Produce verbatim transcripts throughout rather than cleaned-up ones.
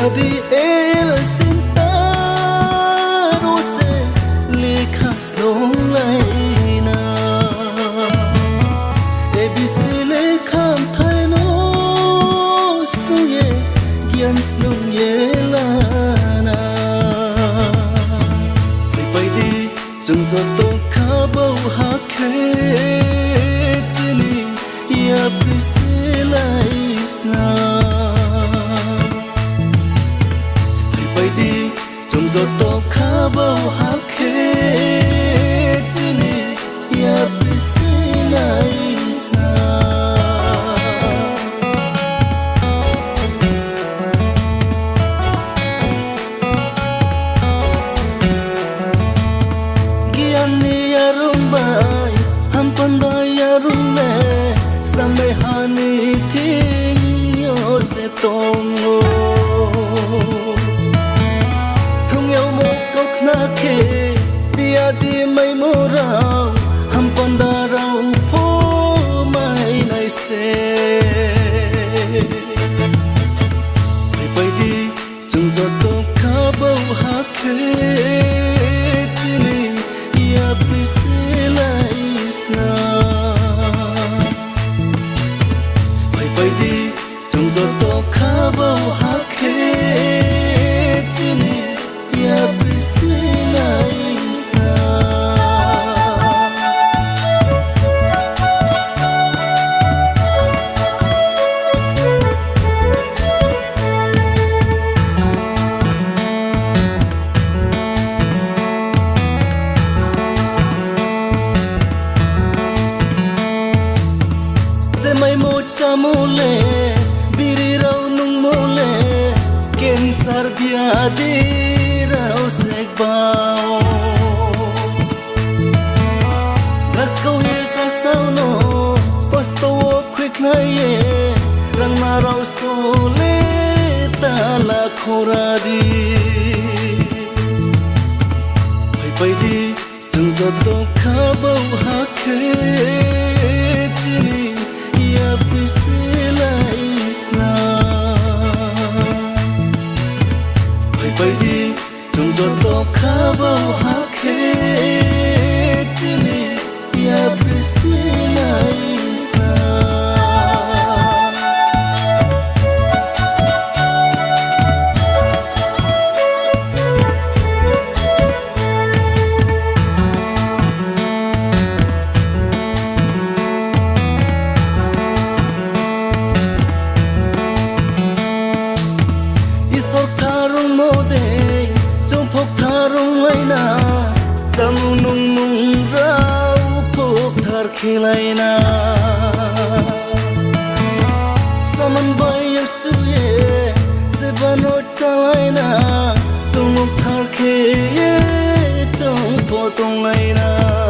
Sadi el sentado se lekas dong laina e bisile kam thai no snuye gian snuye lana pai pai di chung zo to kha bau ha khe tini ya bisile isna chung gió to khá bao hát khế tini ya bisi lai sa gian ni ya rumbai ham panda ya rumme samai hani ting yo se tongo ke dia di mai morao ham panda rau pho mai nai se pai pai di chung gió to kha bau ha khe tini ya bisi lai sna pai pai di chung gió to kha bau ha khe tini ya bisi mai một cha mole biri rau nung mole ken sar dia di rau sek bao ras kau ye sa sao no posto quick na ye rang ma rau so le ta la khora di pai pai di chung gió to kha bau ha khe tini ya bisi lai sna pai pai di chung gió to kha bau ha khe tini ya bisi lai sa jamu nung nung rau phok thar khilaina saman bay suye se bano chalaina tung thar khe chong pho tung laina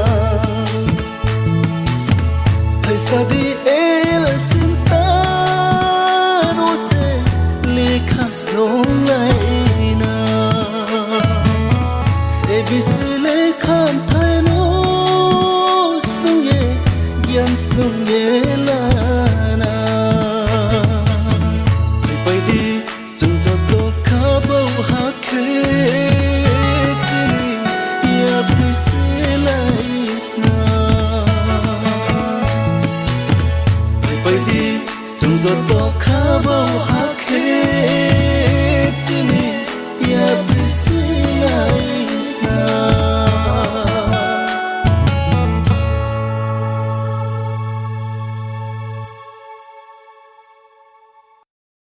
hai sadi el sentado se lekas dong laina e bisile kam thai no snuye gian snuye lana pai pai di chung gió to kha bau ha khe tini ya bisile isna pai pai di chung gió to